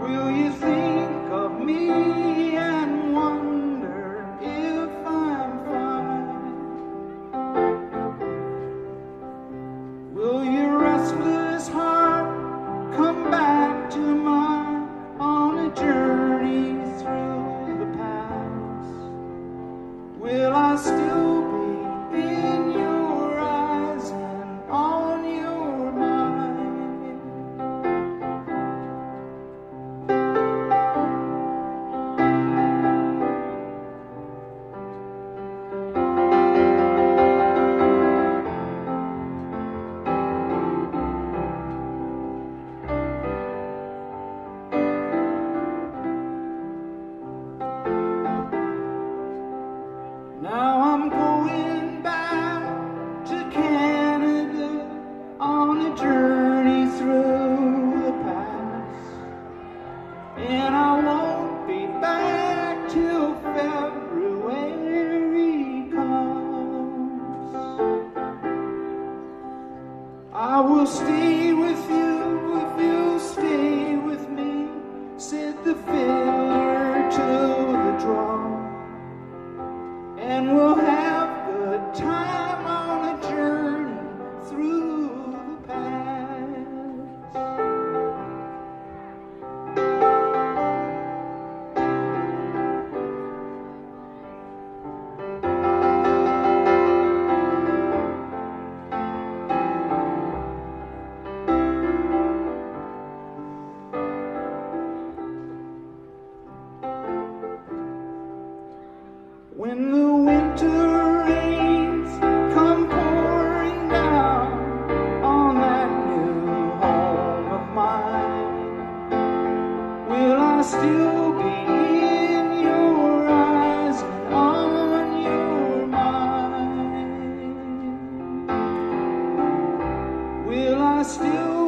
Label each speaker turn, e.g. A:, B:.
A: Will you think of me and wonder if I'm fine? Will your restless heart come back to mine on a journey through the past? Will I still be in your eyes and on your mind? Now I'm going back to Canada on a journey through the past, and I won't be back till February comes. I will stay with you if you'll stay with me, said the fiddler to the drum. And we'll have good time on a journey through the past. When the winter rains come pouring down on that new home of mine, will I still be in your eyes and on your mind? Will I still